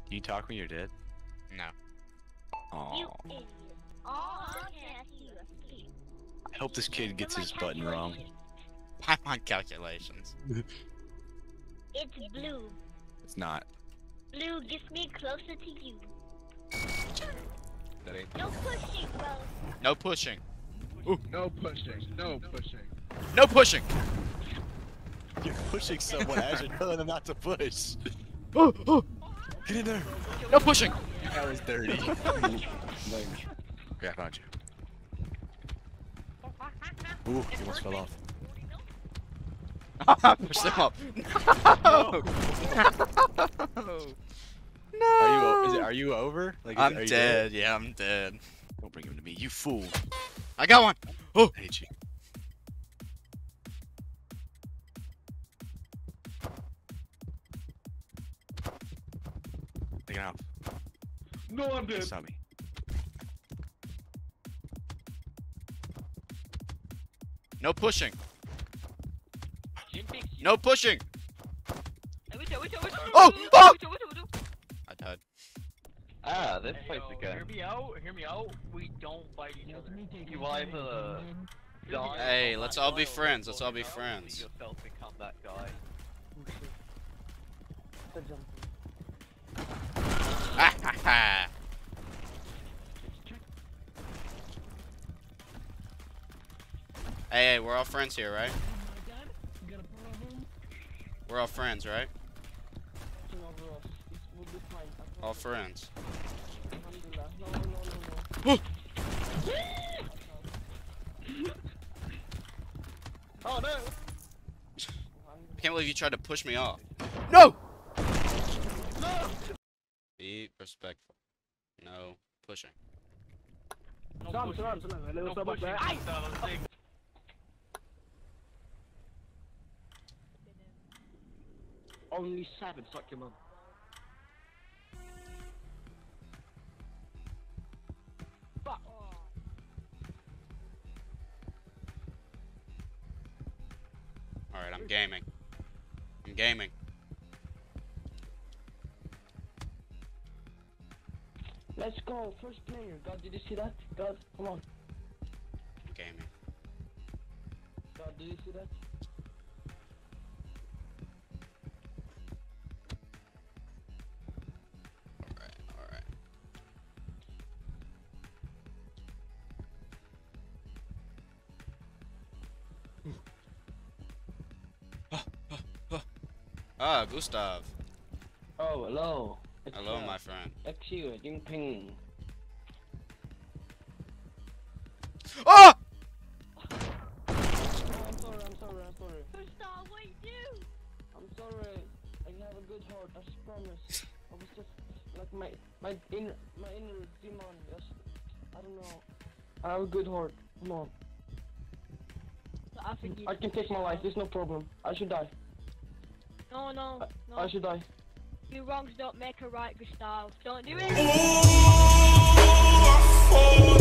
Can you talk when you're dead? No. You Oh, idiot. Oh, okay, I see you. I hope this kid gets his button wrong. I'm on calculations. It's blue. It's not. Blue gets me closer to you. That ain't. No pushing, bro. No pushing. No pushing. No pushing. No pushing. You're pushing someone as you're telling them not to push. Get in there. No pushing. That was dirty. Okay, I found you. Ooh, he almost fell off. Push them up. No. Are you over? Like, I'm are you dead. Yeah, I'm dead. Don't bring him to me, you fool. I got one. Oh. I hate you. Take it out. No, I'm dead. Stop me. No pushing. No pushing. Oh! Oh! I died. Ah, this place again. Hear me out. Hear me out. We don't fight each other. You either die. Hey, let's all be friends. Let's all be friends. Yourself become that guy. Ah, ha, ha. Hey, we're all friends here, right? We're all friends, right? All friends. Oh no! I can't believe you tried to push me off. No! Be respectful. No pushing. No pushing. No pushing. Only 7, suck your mum. Fuck. Alright, I'm gaming. I'm gaming. Let's go, first player. God, did you see that? God, come on. I'm gaming. God, did you see that? Alright. Ah, Gustav. Oh, hello. It's, Hello, my friend. XU, Jinping. Oh! I'm sorry. Gustav, what you do? I'm sorry. I have a good heart, I promise. I was just like my inner demon. Just, I don't know. I have a good heart. Come on. I forgive I can take my life. There's no problem. I should die. No. I should die. Your wrongs don't make a right, Gustav. Don't do it. Oh, I fall